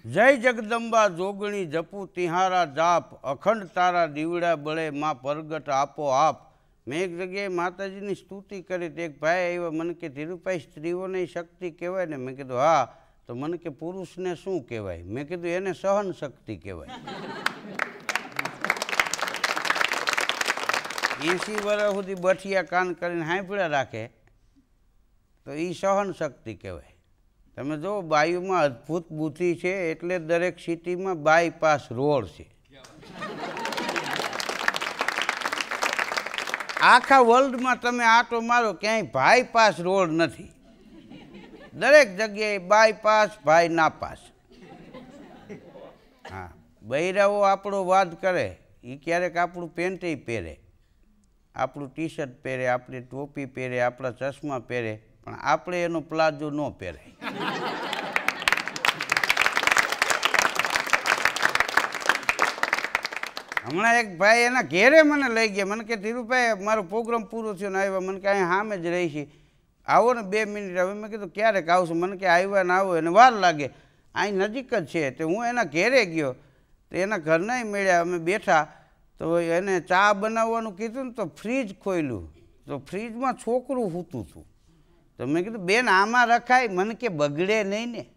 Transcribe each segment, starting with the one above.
જય જગદંબા જોગણી જપુ તિહારા જાપ અખંડ તારા દીવડા બળે માં પ્રગટ આપો આપ। મેં એક જગ્યાએ માતાજીની સ્તુતિ કરી તો એક ભાઈ આવ્યા મને કે ધીરુભાઈ સ્ત્રીઓને શક્તિ કહેવાય ને? મેં કીધું હા। તો મને કે પુરુષને શું કહેવાય? મેં કીધું એને સહન શક્તિ કહેવાય। 80 વર્ષ સુધી બઠિયા કાન કરીને હાંભળ્યા રાખે તો એ સહન શક્તિ કહેવાય। તમે જો બાયુમાં અદ્ભુત બુદ્ધિ છે એટલે દરેક સિટીમાં બાયપાસ રોડ છે। આખા વર્લ્ડમાં તમે આટો મારો ક્યાંય બાયપાસ રોડ નથી, દરેક જગ્યાએ બાયપાસ ભાઈ નાપાસ। હા, બૈરાઓ આપણો વાદ કરે, એ ક્યારેક આપણું પેન્ટય પહેરે, આપણું ટી શર્ટ પહેરે, આપણી ટોપી પહેરે, આપણા ચશ્મા પહેરે, પણ આપણે એનો પ્લાઝો ન પહેરાય। હમણાં એક ભાઈ એના ઘેરે મને લઈ ગયા, મને કે ધીરુભાઈ મારો પ્રોગ્રામ પૂરો થયો ને આવ્યા, મને કે અહીં સામે જ રહી છે, આવો ને 2 મિનિટ। હવે મેં કીધું ક્યારેક આવશું? મને કે આવ્યા ને આવો એને વાર લાગે, અહીં નજીક જ છે। તો હું એના ઘેરે ગયો તો એના ઘરનાય મળ્યા, અમે બેઠા તો એને ચા બનાવવાનું કીધું ને તો ફ્રીજ ખોલ્યું તો ફ્રીજમાં છોકરું સૂતું હતું। તો મેં કીધું બેન આમાં રખાય? મને કે બગડે નહીં ને।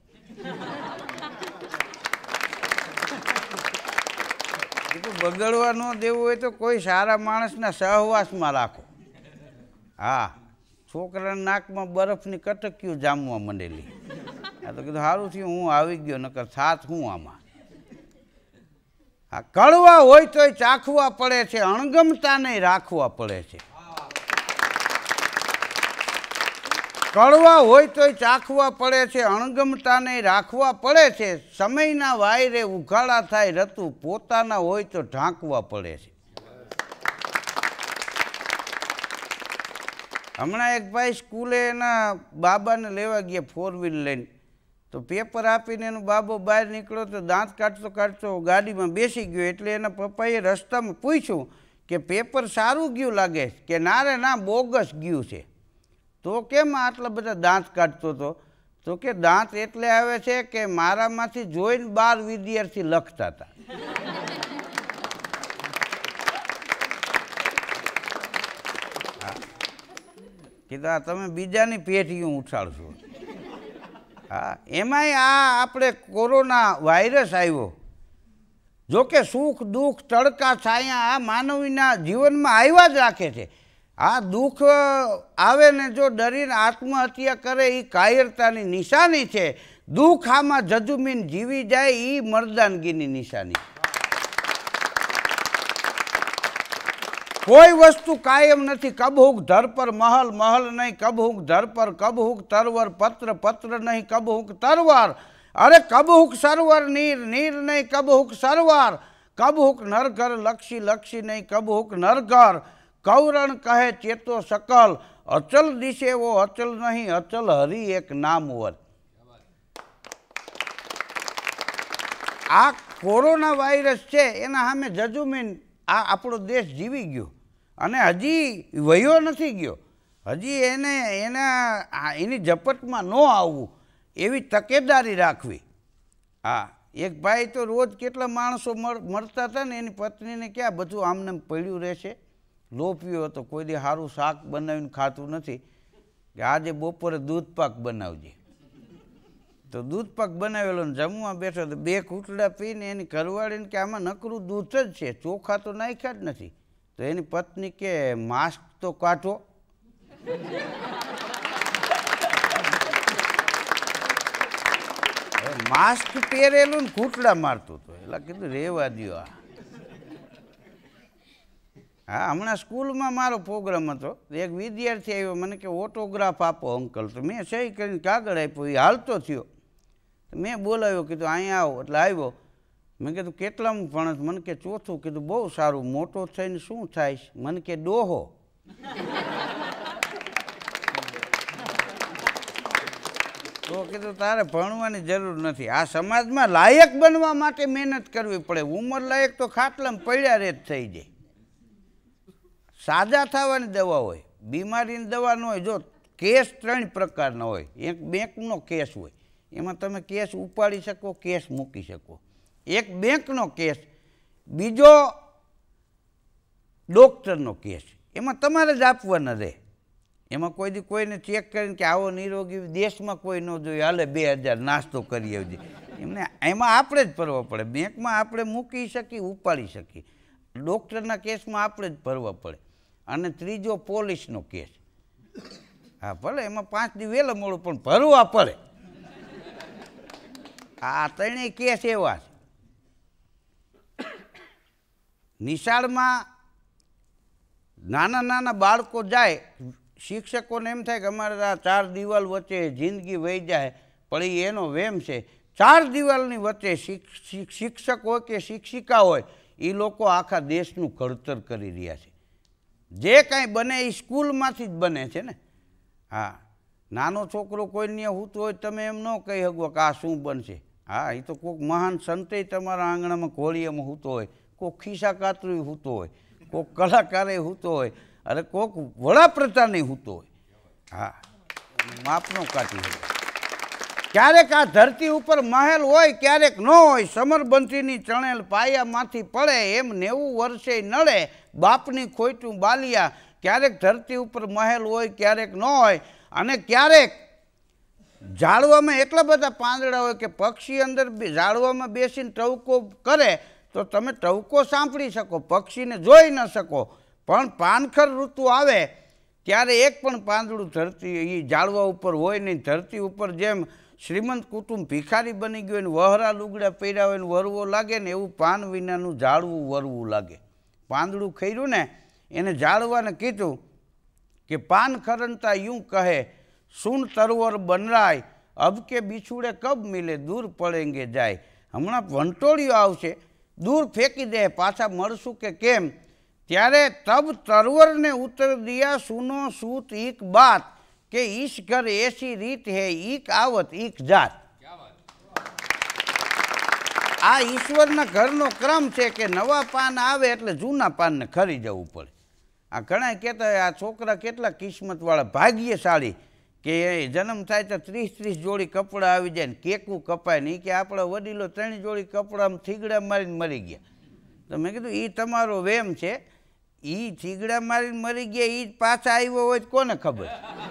કીધું બગડવા ન દેવું હોય તો કોઈ સારા માણસના સહવાસમાં રાખો। હા, છોકરાના નાકમાં બરફની કટકીઓ જામવા માંડેલી। આ તો કીધું સારું થયું હું આવી ગયો, નકર થાત હું આમાં। હા, કડવા હોય તોય ચાખવા પડે છે, અણગમતા નહીં રાખવા પડે છે। કડવા હોય તોય ચાખવા પડે છે, અણગમતા નહીં રાખવા પડે છે। સમયના વાયરે ઉઘાડા થાય રતું, પોતાના હોય તો ઢાંકવા પડે છે। હમણાં એક ભાઈ સ્કૂલે એના બાબાને લેવા ગયા 4 વ્હીલ લઈને, તો પેપર આપીને એનો બાબો બહાર નીકળ્યો તો દાંત કાઢતો કાઢતો ગાડીમાં બેસી ગયો। એટલે એના પપ્પાએ રસ્તામાં પૂછ્યું કે પેપર સારું ગયું લાગે કે ના રે ના બોગસ ગયું છે? તો કેમ આટલા બધા દાંત કાઢતો હતો? તો કે દાંત એટલે આવે છે કે મારામાંથી જોઈને 12 વિદ્યાર્થી લખતા હતા। કીધું તમે બીજાની પેઢીઓ ઉઠાડશો। હા, એમાંય આ આપણે કોરોના વાયરસ આવ્યો, જોકે સુખ દુઃખ તડકા છાયા આ માનવીના જીવનમાં આવ્યા જ રાખે છે। આ દુઃખ આવે ને જો ડરીને આત્મહત્યા કરે એ કાયરતાની નિશાની છે। દુઃખ આમાં જજુમીન જીવી જાય એ મર્દાનગીની નિશાની। કોઈ વસ્તુ કાયમ નથી, કબહુક ધર પર મહલ, મહલ નહીં કબહુક ધર પર, કબહુક તરવર પત્ર, પત્ર નહીં કબહુક તરવાર, અરે કબહુક સરવર નીર, નીર નહીં કબહુક સરવાર, કબહુક નરઘર લક્ષી, લક્ષી નહીં કબહુક નરઘર, કૌરણ કહે ચેતો સકલ, અચલ દિશે વો અચલ નહીં, અચલ હરી એક નામવર। આ કોરોના વાયરસ છે એના સામે જજુમીન આ આપણો દેશ જીવી ગયો અને હજી વયો નથી ગયો, હજી એની ઝપટમાં ન આવવું એવી તકેદારી રાખવી। હા, એક ભાઈ તો રોજ કેટલા માણસો મરતા હતા ને, એની પત્નીને ક્યાં બધું આમને પડ્યું રહેશે, લોભ્યો હતો, કોઈ દી સારું શાક બનાવીને ખાતું નથી, કે આજે બપોરે દૂધ પાક બનાવજે। તો દૂધ પાક બનાવેલો ને જમવા બેઠો તો 2 કૂટડા પીને એની ઘરવાળીને કે આમાં નકરું દૂધ જ છે, ચોખા તો નાખ્યા જ નથી। તો એની પત્ની કે માસ્ક તો કાઢો। માસ્ક પહેરેલું ને કૂટડા મારતું હતું, એટલે કીધું રેવા દ્યો આ। હા, હમણાં સ્કૂલમાં મારો પ્રોગ્રામ હતો, એક વિદ્યાર્થી આવ્યો, મને કે ઓટોગ્રાફ આપો અંકલ। તો મેં સહી કરીને કાગળ આપ્યો, એ હાલતો થયો, મેં બોલાવ્યો, કીધું અહીંયા આવો, એટલે આવ્યો। મેં કીધું કેટલામું ભણસ? મને કે 4થું। કીધું બહુ સારું, મોટો થઈને શું થાય? મને કે ડોહો। તો કીધું તારે ભણવાની જરૂર નથી, આ સમાજમાં લાયક બનવા માટે મહેનત કરવી પડે, ઉંમર લાયક તો ખાટલામાં પડ્યા રે જ થઈ જાય। સાજા થવાની દવા હોય, બીમારીની દવા ન હોય। જો કેસ 3 પ્રકારના હોય, એક બેંકનો કેસ હોય, એમાં તમે કેસ ઉપાડી શકો, કેસ મૂકી શકો. એક બેંકનો કેસ, બીજો ડૉક્ટરનો કેસ, એમાં તમારે જ આપવાના રહે. એમાં કોઈ દી કોઈને ચેક કરીને કે આવો નિરોગી દેશમાં કોઈ ન જોઈએ, હાલે 2000 નાસ્તો કરી આવજે, એમને એમાં આપણે જ ભરવા પડે. બેંકમાં આપણે મૂકી શકીએ, ઉપાડી શકીએ. ડૉક્ટરના કેસમાં આપણે જ ભરવા પડે. અને ત્રીજો પોલીસનો કેસ, હા ભલે એમાં 5 દી વહેલા મોડું પણ ભરવા પડે. આ ત્રણેય કેસ એવા છે. નિશાળમાં નાના નાના બાળકો જાય, શિક્ષકોને એમ થાય કે અમારે આ 4 દિવાલ વચ્ચે જિંદગી વહી જાય, પણ એનો વેમ છે. 4 દિવાલની વચ્ચે શિક્ષક હોય કે શિક્ષિકા હોય, એ લોકો આખા દેશનું ઘડતર કરી રહ્યા છે. જે કાંઈ બને એ સ્કૂલમાંથી જ બને છે ને. હા, નાનો છોકરો કોઈને સૂતો હોય તમે એમ ન કહી શકો કે આ શું બનશે. હા, એ તો કોઈક મહાન સંતે તમારા આંગણામાં ઘોડીયામાં સૂતો હોય, કોઈક ખિસ્સા કાતરી સૂતો હોય, કોઈક કલાકારે સૂતો હોય, અરે કોઈક વડાપ્રધાને સૂતો હોય. હા, માપનો કાઢી હોય. ક્યારેક આ ધરતી ઉપર મહેલ હોય, ક્યારેક ન હોય. સમરબંધીની ચણેલ પાયામાંથી પડે એમ 90 વર્ષે નડે બાપની ખોટું બાલિયા. ક્યારેક ધરતી ઉપર મહેલ હોય, ક્યારેક ન હોય. અને ક્યારેક ઝાડવામાં એટલા બધા પાંદડા હોય કે પક્ષી અંદર ઝાડવામાં બેસીને ટવકો કરે તો તમે ટવકો સાંભળી શકો, પક્ષીને જોઈ ન શકો. પણ પાનખર ઋતુ આવે ત્યારે એક પણ પાંદડું ધરતી એ ઝાડવા ઉપર હોય નહીં. ધરતી ઉપર જેમ શ્રીમંત કુટુંબ ભિખારી બની ગયું ને વહરા લુગડા પહેર્યા હોય ને વરવો લાગે ને, એવું પાન વિનાનું ઝાડવું વરવું લાગે. પાંદડું ખર્યું ને એને ઝાડવાને કીધું કે પાન ખરનતા यूं કહે, સુન તરવર બનરાય, અબ કે બિછુડે કબ મિલે, દૂર પડેંગે જાય. હમણાં વંટોળિયો આવશે, દૂર ફેંકી દે, પાછા મળશું કે કેમ. ત્યારે તબ તરવરને ઉત્તર દિયા, સુનો સૂત ઈક બાત, કે ઈશ ઘર એસી રીત હે, ઈક આવત ઈક જાત. આ ઈશ્વરના ઘરનો ક્રમ છે કે નવા પાન આવે એટલે જૂના પાનને ખરી જવું પડે. આ ઘણા કહેતા આ છોકરા કેટલા કિસ્મતવાળા, ભાગ્યશાળી કે જન્મ થાય તો 30 જોડી કપડાં આવી જાય ને કેકું કપાય નહીં. કે આપણા વડીલો 3 જોડી કપડાં થીગડા મારીને મરી ગયા. તો મેં કીધું એ તમારો વેમ છે. એ થીગડા મારીને મરી ગયા, એ પાછા આવ્યો હોય કોને ખબર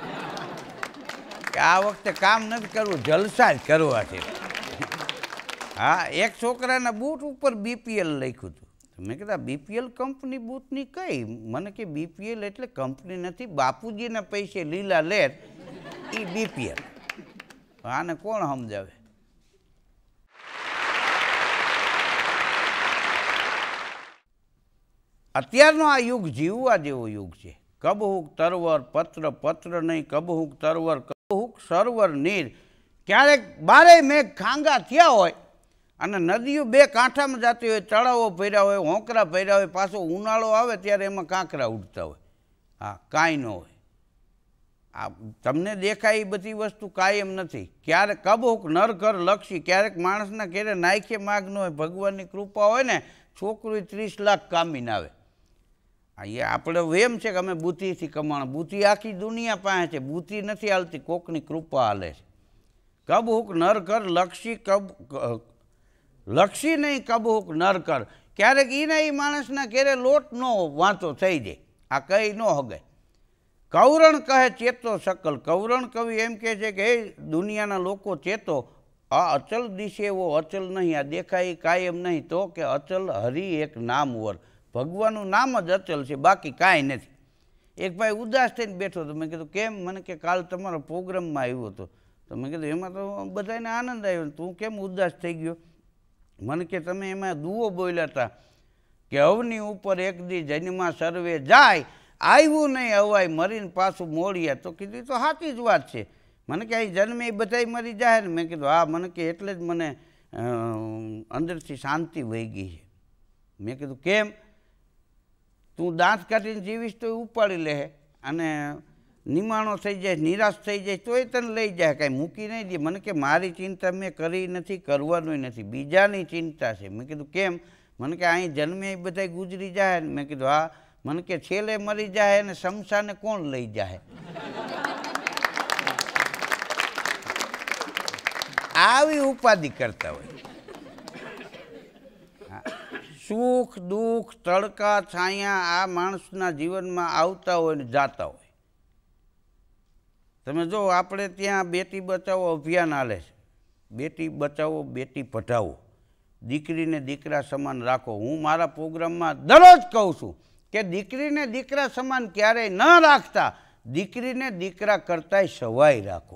કે આ વખતે કામ નથી કરવું, જલસા જ કરવા છે. હા, એક છોકરાના બૂટ ઉપર BPL લખ્યું હતું. મેં કીધું BPL કંપની બૂટની કઈ? મને કે BPL એટલે કંપની નથી, બાપુજીના પૈસે લીલા લેર, એ BPL. આને કોણ સમજાવે? અત્યારનો આ યુગ જીવવા જેવો યુગ છે. કબહુક તરવર પત્ર, પત્ર નહીં કબહુક તરવર, કબહુક સરોવર નીર. ક્યારેક 12 મેઘ ખાંગા થયા હોય અને નદીઓ 2 કાંઠામાં જતી હોય, તળાવો ભર્યા હોય, હોંકરા ભર્યા હોય, પાછો ઉનાળો આવે ત્યારે એમાં કાંકરા ઉડતા હોય. હા, કાંઈ ન હોય. આ તમને દેખાય એ બધી વસ્તુ કાયમ નથી. ક્યારેક કબહુક નરઘર લક્ષી, ક્યારેક માણસના ઘેરે નાયખે માગ ન હોય, ભગવાનની કૃપા હોય ને છોકરું 30 લાખ કામીને આવે. એ આપણે વેમ છે કે અમે બુદ્ધિથી કમાણ. બુદ્ધિ આખી દુનિયા પાસે છે, બુદ્ધિ નથી હાલતી, કોકની કૃપા હાલે છે. કબહુક નરઘર લક્ષી, લક્ષી નહીં કબહુક નરકર. ક્યારેક એના એ માણસના ઘેરે લોટનો વાંચો થઈ જાય. આ કઈ ન હગાય. કૌરણ કહે ચેતો સકલ. કૌરણ કવિ એમ કહે છે કે હે દુનિયાના લોકો ચેતો, આ અચલ દિશે એવો અચલ નહીં, આ દેખાય કાયમ નહીં. તો કે અચલ હરિ એક નામવર, ભગવાનનું નામ જ અચલ છે, બાકી કાંઈ નથી. એક ભાઈ ઉદાસ થઈને બેઠો હતો. મેં કીધું કેમ? મને કે કાલ તમારા પ્રોગ્રામમાં આવ્યો હતો. તો મેં કીધું એમાં તો બધાને આનંદ આવ્યો, તું કેમ ઉદાસ થઈ ગયો? મને કે તમે એમાં દુઓ બોલ્યા હતા કે અવની ઉપર એક દી જન્મા સર્વે જાય, આવ્યું નહીં અવાય, મરીને પાછું મોડિયા. તો કીધું તો સાચી જ વાત છે. મને કે અહીં જન્મે એ બધાય મરી જાય ને? મેં કીધું હા. મને કે એટલે જ મને અંદરથી શાંતિ વહી ગઈ છે. મેં કીધું કેમ? તું દાંત કાઢીને જીવીશ તો ઉપાડી લે, અને નિમાણો થઈ જાય, નિરાશ થઈ જાય તો એ તને લઈ જાય, કાંઈ મૂકી નહીં દે. મને કે મારી ચિંતા મેં કરી નથી, કરવાનું નથી, બીજાની ચિંતા છે. મેં કીધું કેમ? મને કે અહીં જન્મે એ બધા ગુજરી જાય ને? મેં કીધું હા. મને કે છેલ્લે મરી જાય અને શમશાને કોણ લઈ જાય? આવી ઉપાધિ કરતા હોય. સુખ દુઃખ તડકા છાયા આ માણસના જીવનમાં આવતા હોય ને જાતા હોય. તમે જો આપણે ત્યાં બેટી બચાવો અભિયાન હાલે છે. બેટી બચાવો બેટી પઢાવો, દીકરીને દીકરા સમાન રાખો. હું મારા પ્રોગ્રામમાં દરરોજ કહું છું કે દીકરીને દીકરા સમાન ક્યારેય ન રાખતા, દીકરીને દીકરા કરતાંય સવાઈ રાખો.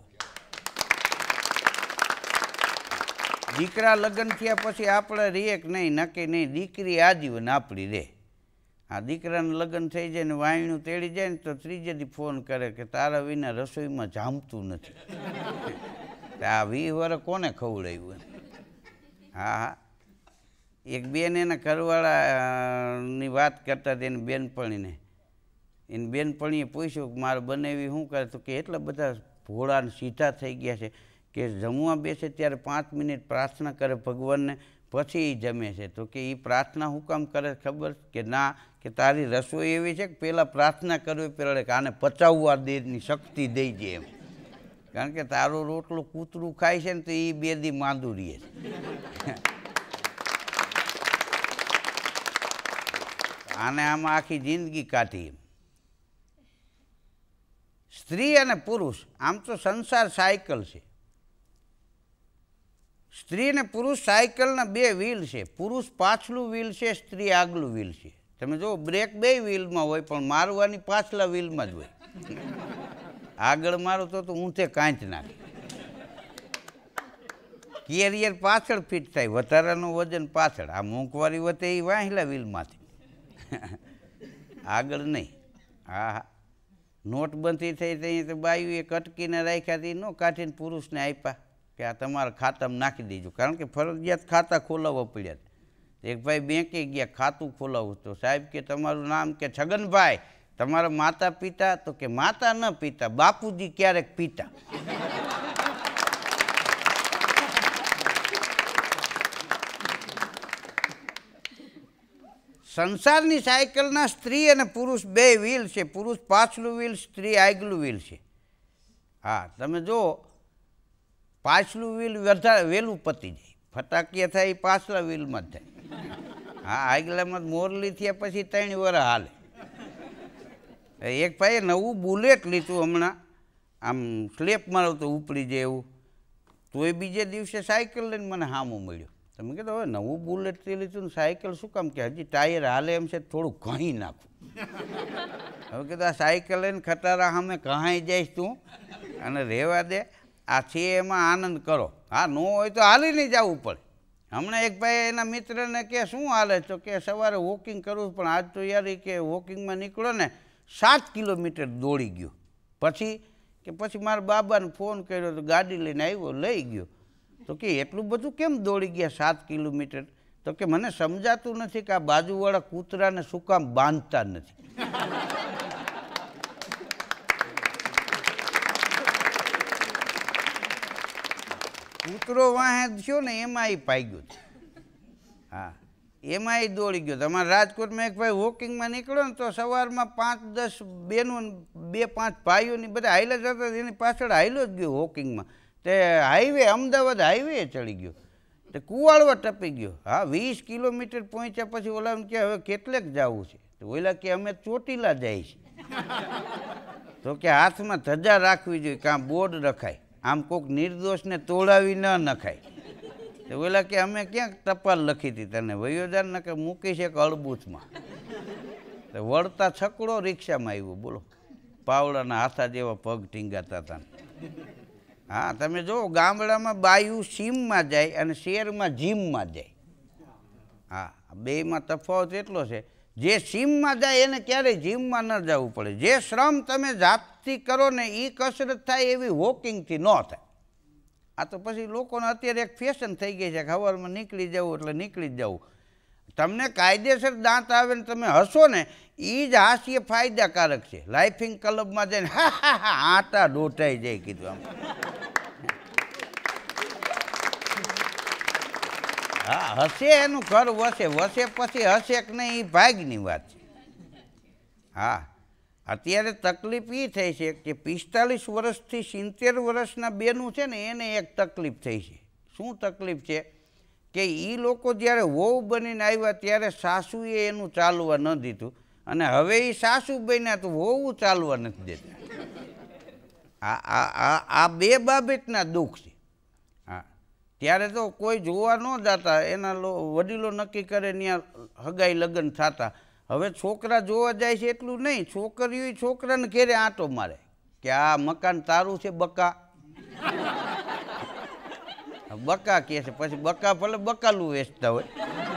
દીકરા લગ્ન થયા પછી આપણે રહીએ કે નહીં નક્કી નહીં, દીકરી આજીવન આપણી રહે. આ દીકરાને લગ્ન થઈ જાય ને વાયણું તેડી જાય ને તો ત્રીજેથી ફોન કરે કે તારા વિના રસોઈમાં જામતું નથી. આ 20 વર્ષ કોને ખવડાવ્યું? હા હા, એક બેન એના ઘરવાળાની વાત કરતા હતી એની બેનપણીને. એની બેનપણીએ પૂછ્યું કે મારે બનાવી શું કરે? તો કે એટલા બધા ભોળાને સીધા થઈ ગયા છે કે જમવા બેસે ત્યારે 5 મિનિટ પ્રાર્થના કરે ભગવાનને, પછી એ જમે છે. તો કે એ પ્રાર્થના શું કામ કરે ખબર? કે ના, કે તારી રસોઈ એવી છે કે પહેલાં પ્રાર્થના કરવી પડે કે આને પચાવવા દેની શક્તિ દઈ દે એમ. કારણ કે તારો રોટલો કૂતરું ખાય છે ને તો એ 2 દી માંદું રહે છે. આને આમાં આખી જિંદગી કાઢી. સ્ત્રી અને પુરુષ, આમ તો સંસાર સાયકલ છે. સ્ત્રી અને પુરુષ સાયકલના 2 વ્હીલ છે. પુરુષ પાછલું વ્હીલ છે, સ્ત્રી આગલું વ્હીલ છે. તમે જો બ્રેક 2 વ્હીલમાં હોય પણ મારવાની પાછલા વ્હીલમાં જ હોય. આગળ મારો તો ઊંધે કાંઈ નાખે. કેરિયર પાછળ ફિટ થાય, વધારાનું વજન પાછળ. આ મોંઘવારી વધે એ વાહેલા વ્હીલમાંથી, આગળ નહીં. હા હા, નોટબંધી થઈ થઈ તો બાયુએ કટકીને રાખ્યા હતી, ન કાઢીને પુરુષને આપ્યા કે આ તમારા ખાતામાં નાખી દેજો. કારણ કે ફરજિયાત ખાતા ખોલાવવા પડ્યા. એક ભાઈ બેંકે ગયા ખાતું ખોલાવવું, તો સાહેબ કે તમારું નામ? કે છગનભાઈ. તમારા માતા પિતા? તો કે માતા ન પિતા, બાપુજી ક્યારેક પિતા. સંસારની સાયકલના સ્ત્રી અને પુરુષ 2 વ્હીલ છે. પુરુષ પાછલું વ્હીલ, સ્ત્રી આગલું વ્હીલ છે. હા, તમે જો પાછલું વ્હીલ વહેલું પતી જાય, ફટાકીયા થાય એ પાછલા વ્હીલમાં જ થાય. હા, આગલામાં મોરલી થયા પછી 3 વર્ષ હાલે. એક ભાઈએ નવું બુલેટ લીધું હમણાં, આમ સ્લેપ મારો તો ઉપડી જાય એવું. તો એ બીજે દિવસે સાયકલ લઈને મને સામું મળ્યો. તમે કીધું હવે નવું બુલેટ લીધું ને સાયકલ શું કામ? કે હજી ટાયર હાલે એમ છે, થોડું ઘણી નાખું. હવે કીધું આ સાયકલ લઈને ખટારા સામે કહાઈ જઈશ તું, અને રહેવા દે. આ છે એમાં આનંદ કરો. હા, ન હોય તો હાલી નહીં જવું પડે. હમણાં એક ભાઈ એના મિત્રને કે શું હાલે? તો કે સવારે વોકિંગ કરવું, પણ આજ તો યાર કે વોકિંગમાં નીકળો ને 7 કિલોમીટર દોડી ગયો. પછી મારા બાબાને ફોન કર્યો તો ગાડી લઈને આવ્યો, લઈ ગયો. તો કે એટલું બધું કેમ દોડી ગયા 7 કિલોમીટર? તો કે મને સમજાતું નથી કે આ બાજુવાળા કૂતરાને શું કામ બાંધતા નથી. કૂતરો વાહે થયો ને એમાં એ પાઈ ગયો. હા, એમાં એ દોડી ગયો. તમારા રાજકોટમાં એક ભાઈ વોકિંગમાં નીકળ્યો ને તો સવારમાં 5-10 બહેનો 2-5 ભાઈઓની બધા હાઈલા જતા, એની પાછળ હાઈલો જ ગયો વોકિંગમાં. તે હાઈવે અમદાવાદ હાઈવે ચડી ગયો, તે કુવાડવા ટપી ગયો. હા, 20 કિલોમીટર પહોંચ્યા પછી ઓલાને કે હવે કેટલેક જવું છે? તો ઓલા કે અમે ચોટીલા જાય છે. તો કે હાથમાં ધજા રાખવી જોઈએ, કાં બોર્ડ રખાય, આમ કોઈક નિર્દોષને તોડાવી ન નખાય. તો ઓલા કે અમે ક્યાંક ટપાલ લખી હતી તને વયોજાર ને કે મૂકી છે કે અળબૂથમાં. તો વળતા છકડો રિક્ષામાં આવ્યો. બોલો, પાવડાના હાથા જેવા પગ ટીંગાતા હતા. હા, તમે જો ગામડામાં બાયું સીમમાં જાય અને શહેરમાં જીમમાં જાય. હા, બેમાં તફાવત એટલો છે, જે સીમમાં જાય એને ક્યારેય જીમમાં ન જવું પડે. જે શ્રમ તમે જાતથી કરો ને એ કસરત થાય એવી વોકિંગથી ન થાય. આ તો પછી લોકોને અત્યારે એક ફેશન થઈ ગઈ છે, સવારમાં નીકળી જવું એટલે નીકળી જ જવું. તમને કાયદેસર દાંત આવે ને તમે હસો ને એ જ હાસ્ય ફાયદાકારક છે. લાઇફિંગ ક્લબમાં જઈને હા હા હા આટા ડોટાઈ જાય કીધું આમ. હા, હસે એનું ઘર વસે, વસે પછી હસે કે નહીં એ ભાગની વાત છે. હા, અત્યારે તકલીફ એ થઈ છે કે 45 વર્ષથી 70 વર્ષના બેનું છે ને એને એક તકલીફ થઈ છે શું તકલીફ છે કે એ લોકો જ્યારે વહુ બનીને આવ્યા ત્યારે સાસુએ એનું ચાલવા ન દીધું અને હવે એ સાસુ બન્યા તો વહુ ચાલવા નથી દેતા. આ બે બાબતના દુઃખ છે. હા, ત્યારે તો કોઈ જોવા ન જતા, એના વડીલો નક્કી કરે ત્યાં હગાઈ લગ્ન થતા. હવે છોકરા જોવા જાય છે એટલું નહીં, છોકરીઓ છોકરાને ઘેરે આંટો મારે કે આ મકાન તારું છે બકા. બકા કહે છે, પછી બકા ભલે બકાલું વેચતા હોય.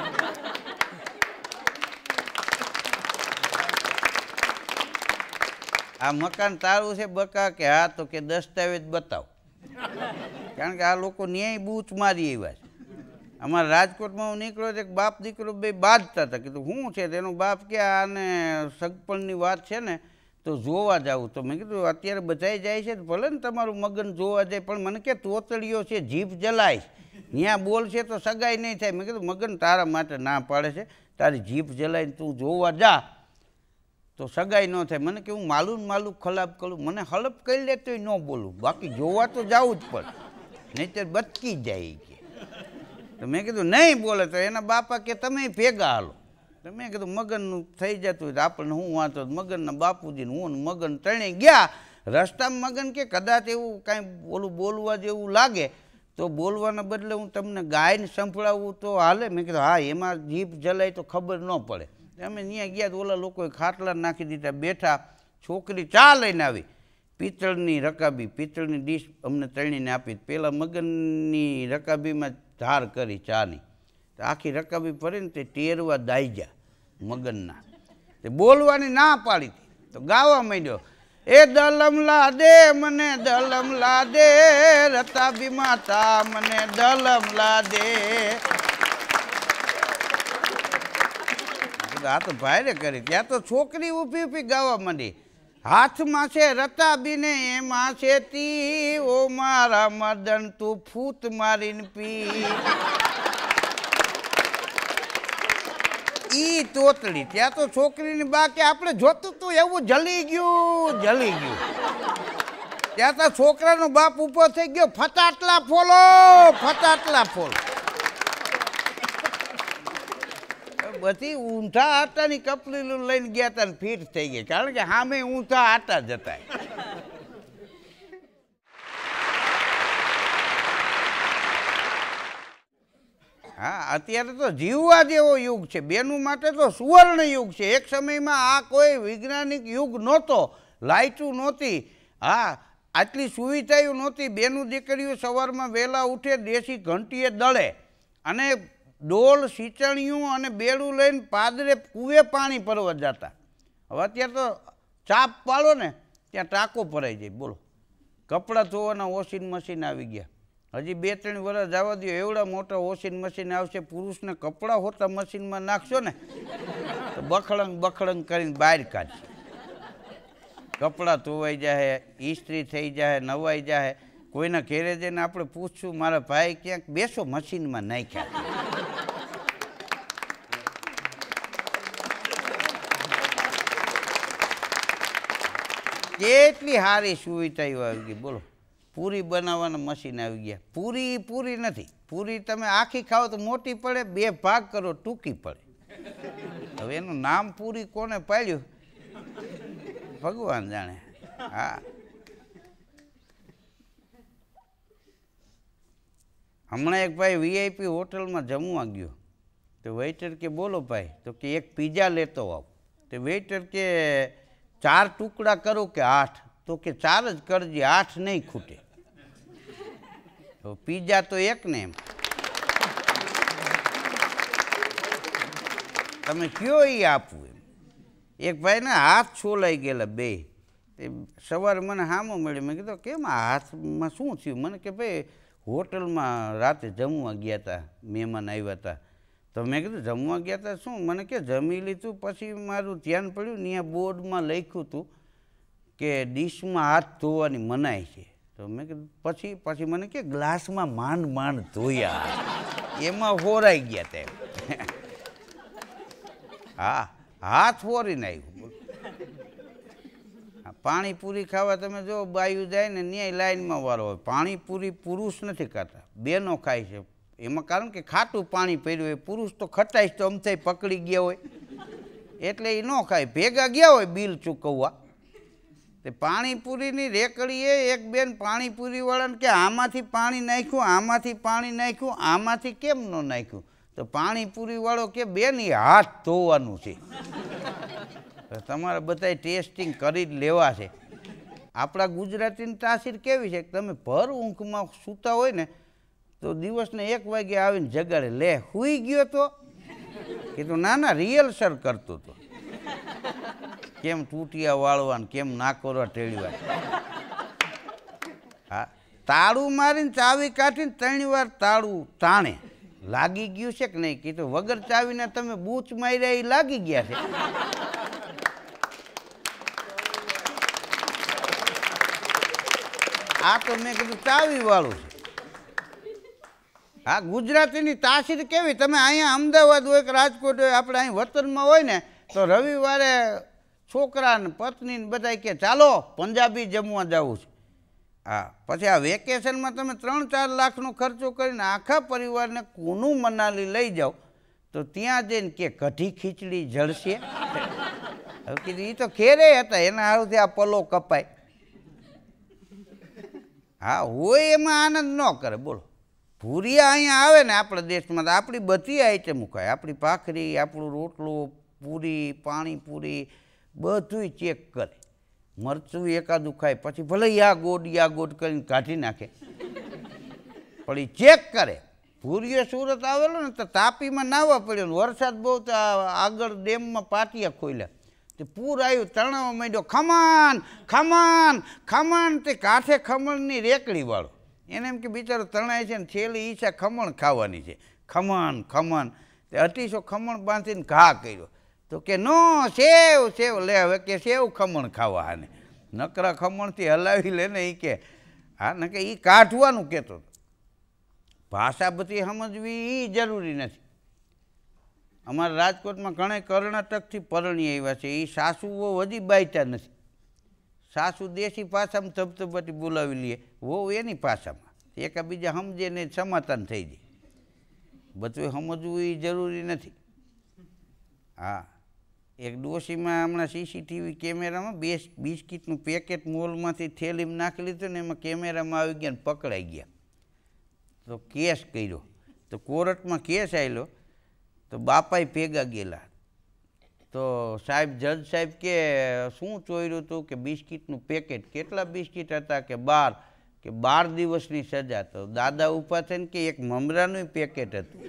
આ મકાન તારું છે બકા કે હા, તો કે દસ્તાવેજ બતાવ. કારણ કે આ લોકો ન્યાય બૂચ મારી આવ્યા છે. અમારા રાજકોટમાં હું નીકળ્યો તો એક બાપ દીકરો બે બાંધતા હતા. કીધું શું છે? તેનો બાપ કે આને સગપણની વાત છે ને તો જોવા જાવું. તો મેં કીધું અત્યારે બધાય જાય છે ભલે ને તમારું મગન જોવા જાય, પણ મને કે તોતળીઓ છે, જીભ જલાય, ત્યાં બોલશે તો સગાઈ નહીં થાય. મેં કીધું મગન તારા માટે ના પાડે છે, તારી જીભ જલાઈને તું જોવા જા તો સગાઈ ન થાય. મને કે હું માલું ખલાપ કરું, મને હલપ કરી લે તોય ન બોલું, બાકી જોવા તો જવું જ પડે, નહીંતર બચકી જાય કે. તો મેં કીધું નહીં બોલે તો એના બાપા કે તમે ભેગા હાલો. તો મેં કીધું મગનનું થઈ જતું હોય તો આપણને હું વાંચો. મગનના બાપુજીને હું મગન ત્રણેય ગયા. રસ્તામાં મગન કે કદાચ એવું કાંઈ ઓલું બોલવા જેવું લાગે તો બોલવાના બદલે હું તમને ગાયને સંભળાવું તો હાલે? મેં કીધું હા, એમાં જીભ જલાય તો ખબર ન પડે. અમે ત્યાં ગયા તો ઓલા લોકોએ ખાટલા નાખી દીધા, બેઠા. છોકરી ચા લઈને આવી, પિત્તળની રકાબી, પિત્તળની ડીશ અમને તળીને આપી. પેલા મગનની રકાબીમાં ધાર કરી ચાની, તો આખી રકાબી ભરીને તે ટેરવા દાઈજા મગનના. તે બોલવાની ના પાડી હતી તો ગાવા માંડ્યો, એ દલમ લા દે મને દલમ લા દે, રતાબી માતા મને દલમ લા દે. આ તો ભાઈરે કરી. ત્યાં તો છોકરી ઊભી ઊભી ગાવા માંડી, હાથમાં છે રતાબીને એમાં છે તી, ઓ મારા મદન તું ફૂટ મારીને પી. ઈ તોતડી. ત્યાં તો છોકરીની બા કે આપણે જોતું તું એવું જલી ગયું. ત્યાં તો છોકરાનો બાપ ઉભો થઈ ગયો, ફટાટલા ફોલો, ફટાટલા ફોલો. બધી ઊંધા આટાની કપલીલું લઈને ગયા હતા ને ફીટ થઈ ગઈ, કારણ કે સામે ઊંધા આટા જતા. હા, અત્યારે તો જીવવા જેવો યુગ છે, બેનું માટે તો સુવર્ણ યુગ છે. એક સમયમાં આ કોઈ વૈજ્ઞાનિક યુગ નહોતો, લાઇટું નહોતી, હા આટલી સુવિધાઓ નહોતી. બેનું દીકરીઓ સવારમાં વહેલા ઉઠે, દેશી ઘંટીએ દળે અને ડોલ સિંચણીયું અને બેડું લઈને પાદરે કૂવે પાણી ભરવા જતા. હવે અત્યારે તો ચાપ પાડો ને ત્યાં ટાંકો ભરાઈ જાય. બોલો, કપડાં ધોવાના વોશિંગ મશીન આવી ગયા. હજી 2-3 વર્ષ જવા દો, એવડા મોટા વોશિંગ મશીન આવશે. પુરુષને કપડાં હોતા મશીનમાં નાખશો ને તો બખડંગ કરીને બહાર કાઢશે. કપડાં ધોવાઈ જાય, ઇસ્ત્રી થઈ જાય, નવાઈ જાય. કોઈના ઘેરે જઈને આપણે પૂછશું, મારા ભાઈ ક્યાંક બેસો મશીનમાં નાખ્યા. કેટલી સારી સુવિધાઓ આવી ગઈ. બોલો, પૂરી બનાવવાના મશીન આવી ગયા. પૂરી નથી, પૂરી તમે આખી ખાઓ તો મોટી પડે, 2 ભાગ કરો ટૂંકી પડે. હવે એનું નામ પૂરી કોને પાડ્યું ભગવાન જાણે. હા, હમણાં એક ભાઈ VIP હોટલમાં જમવા ગયો તો વેઇટર કે બોલો ભાઈ, તો કે એક પીઝા લેતો આવ. તો વેઇટર કે 4 ટુકડા કરો કે 8? તો કે 4 જ કરજે, 8 નહીં ખૂટે. તો પીઝા તો એક ને એમ તમે કયો એ આપવું એમ. એક ભાઈને હાથ છોલાઈ ગયેલા બે. તે સવારે મને સામો મળ્યો. મેં કીધું કેમ આ હાથમાં શું થયું? મને કે ભાઈ હોટલમાં રાતે જમવા ગયા હતા, મહેમાન આવ્યા હતા. તો મેં કીધું જમવા ગયા હતા શું? મને કે જમી લીધું. પછી મારું ધ્યાન પડ્યું, ત્યાં બોર્ડમાં લખ્યું હતું કે ડીશમાં હાથ ધોવાની મનાઈ છે. તો મેં કીધું પછી મને કે ગ્લાસમાં માંડ ધોયા, એમાં હોરાઈ ગયા તેમ. હા, હાથ હોરીને આવ્યું. પાણીપુરી ખાવા તમે જો બાયું જાય ને ન્યાય લાઈનમાં વારો હોય. પાણીપુરી પુરુષ નથી ખાતા, બેનો ખાય છે. એમાં કારણ કે ખાટું પાણી પડ્યું હોય, પુરુષ તો ખટાઈશ તો અમથાઈ પકડી ગયા હોય એટલે એ ન ખાય. ભેગા ગયા હોય બિલ ચૂકવવા, તે પાણીપુરીની રેકડીએ એક બેન પાણીપુરીવાળાને કે આમાંથી પાણી નાખ્યું, આમાંથી પાણી નાખ્યું, આમાંથી કેમ ન નાખ્યું? તો પાણીપુરીવાળો કે બેન એ હાથ ધોવાનું છે. તમારે બધાય ટેસ્ટિંગ કરી જ લેવા છે. આપણા ગુજરાતીની તાસીર કેવી છે કે તમે ભર ઊંઘમાં સૂતા હોય ને તો દિવસને 1 વાગે આવીને જગાડે, લે સૂઈ ગયો તો કીધું ના ના રિહર્સલ કરતો હતો, કેમ તૂટિયા વાળવા કેમ નાકોરા ટેળવા. હા, તાળું મારીને ચાવી કાઢીને 3 વાર તાળું તાણે લાગી ગયું છે કે નહીં? કીધું વગર ચાવીને તમે બૂચ માર્યા એ લાગી ગયા છે. આ તો મેં કીધું ચાવી વાળું છે. હા, ગુજરાતીની તાસીર કેવી, તમે અહીંયા અમદાવાદ હોય કે રાજકોટ હોય, આપણે અહીં વતનમાં હોય ને તો રવિવારે છોકરા ને પત્ની ને બધા કે ચાલો પંજાબી જમવા જવું છે. હા, પછી આ વેકેશનમાં તમે 3-4 લાખનો ખર્ચો કરીને આખા પરિવારને કુનુ મનાલી લઈ જાઓ તો ત્યાં જઈને કે કઢી ખીચડી જળશે. હવે કીધું એ તો ખેરે હતા, એના હારુંથી આ પલો કપાય. હા, હોય એમાં આનંદ ન કરે. બોલો, ભૂરિયા અહીંયા આવે ને આપણા દેશમાં તો આપણી બધી આઈટમ ખાય. આપણી ભાખરી, આપણું રોટલું, પૂરી, પાણીપુરી બધું ચેક કરે. મરચું એકાદું ખાય પછી ભલે યા ગોડ કરીને કાઢી નાખે પણ એ ચેક કરે. ભૂરિયો સુરત આવેલો ને તો તાપીમાં નાહવા પડ્યો, વરસાદ બહુ તો આગળ ડેમમાં પાટિયા ખોલ્યા, તે પૂર આવ્યું, તણાવવા માંડ્યો, ખમણ ખમણ ખમણ. તે કાંઠે ખમણની રેકડી વાળો એને એમ કે બિચારો તણાય છે ને છેલ્લી ઈચ્છા ખમણ ખાવાની છે, ખમણ ખમણ. તે 250 ખમણ બાંધીને ઘા કર્યો તો કે નો સેવ સેવ લે, હવે કે સેવ ખમણ ખાવા. આને નકરા ખમણથી હલાવી લે ને એ કે હા ને કે એ કાઢવાનું કહેતો. ભાષા બધી સમજવી એ જરૂરી નથી. અમારા રાજકોટમાં ઘણા કર્ણાટકથી પરણી આવ્યા છે, એ સાસુઓ હજી બાયતા નથી. સાસુ દેશી ભાષામાં ધબધબાટી બોલાવી લે, વહુ એની ભાષામાં, એકાબીજા સમજે ને સમાધાન થઈ જાય. બધું સમજવું એ જરૂરી નથી. હા, એક ડોશીમાં હમણાં સીસીટીવી કેમેરામાં બિસ્કીટનું પેકેટ મોલમાંથી થેલીમાં નાખી લીધું ને એમાં કેમેરામાં આવી ગયા ને પકડાઈ ગયા. તો કેસ કર્યો, તો કોર્ટમાં કેસ આવેલો તો બાપાએ ભેગા ગયેલા. તો સાહેબ, જજ સાહેબ કે શું ચોર્યું હતું? કે બિસ્કીટનું પેકેટ. કેટલા બિસ્કીટ હતા? કે 12. કે 12 દિવસની સજા. તો દાદા ઊભા થઈને કે એક મમરાનું પેકેટ હતું.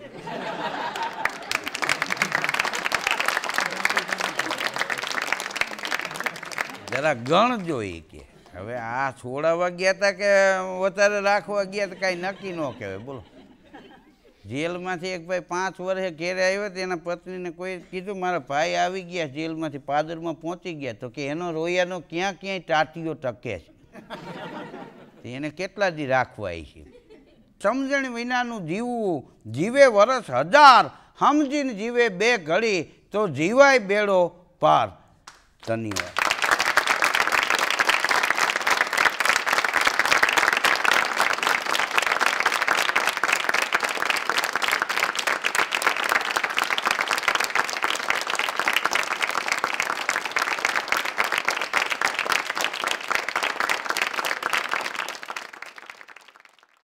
જરા ગણ જોઈ કે હવે આ છોડાવવા ગયા હતા કે વધારે રાખવા ગયા હતા, કાંઈ નક્કી ન કહેવાય. બોલો, જેલમાંથી એક ભાઈ 5 વર્ષે ઘેરે આવ્યો તો એના પત્નીને કોઈ કીધું મારા ભાઈ આવી ગયા જેલમાંથી, પાદરમાં પહોંચી ગયા. તો કે એનો રોયાનો ક્યાંય ટાટીઓ ટકે છે, એને કેટલા દી રાખવા છે. સમજણ વિનાનું જીવવું, જીવે વરસ 1000, સમજીને જીવે 2 ઘડી તો જીવાય બેડો પાર. ધન્યવાદ.